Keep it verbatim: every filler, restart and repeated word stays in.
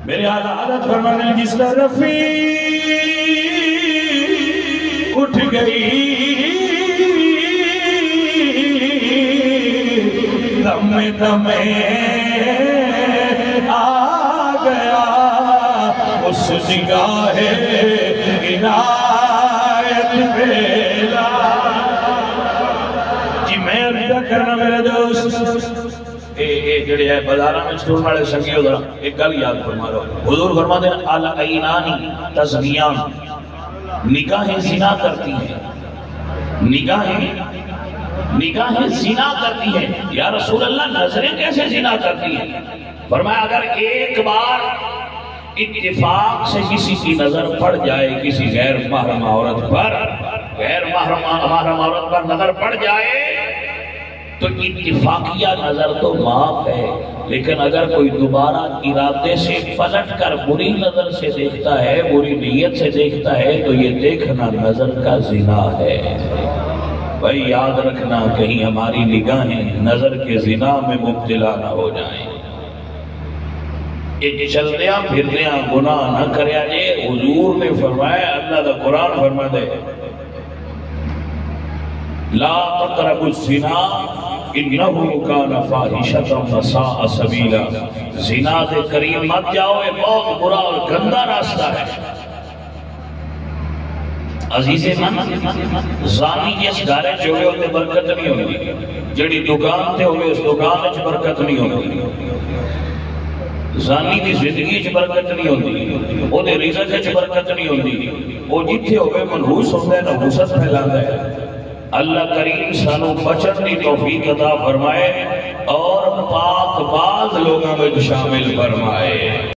میرے آدھا عادت فرمانے جس کا رفیع اٹھ گئی دم دم آ گیا اس نگاہ عنایت پیلا جی میں ارادہ کرنا میرے دوست اے جڑے ہے بازاراں میں چھوڑ والے سنگیو ذرا ایک گل یاد فرما لو حضور فرماتے ہیں العینانی تزنیان نگاہیں زنا کرتی ہیں نگاہیں نگاہیں زنا کرتی ہیں یا رسول اللہ نظریں کیسے زنا کرتی ہیں فرمایا اگر ایک بار اتفاق سے کسی کی نظر پڑ جائے کسی غیر محرم عورت پر غیر محرم محرم عورت پر نظر پڑ جائے تو اتفاقیہ نظر تو معاف ہے لیکن اگر کوئی دوبارہ ارادے سے پلٹ کر بری نظر سے دیکھتا ہے بری نیت سے دیکھتا ہے تو یہ دیکھنا نظر کا زنا ہے بھائی یاد رکھنا کہیں ہماری نگاہیں نظر کے زنا میں مبتلا نہ ہو جائیں ایک چلدیاں پھردیاں گناہ نہ کریا جے حضور نے فرمایا اللہ دا قرآن فرما دے لا تقربوا الزنا انہو کان فاحشۃ وساء سبیلا زنا دے قریب مت جاؤ یہ بہت برا اور گندا راستہ ہے عزیز من زانی جس گھرے چوئے ہوتے برکت نہیں ہوگی جڑی دکان تے ہوئے اس دکان وچ برکت نہیں ہوگی زانی دی زندگی چ برکت نہیں ہوتی او دے رزق چ برکت نہیں ہوتی او جتھے ہوئے منحوس ہوتا ہے نحوست پھیلاتا ہے اللہ کریم سانو بچن دی توفیق عطا فرمائے اور پاک باز لوگوں میں شامل فرمائے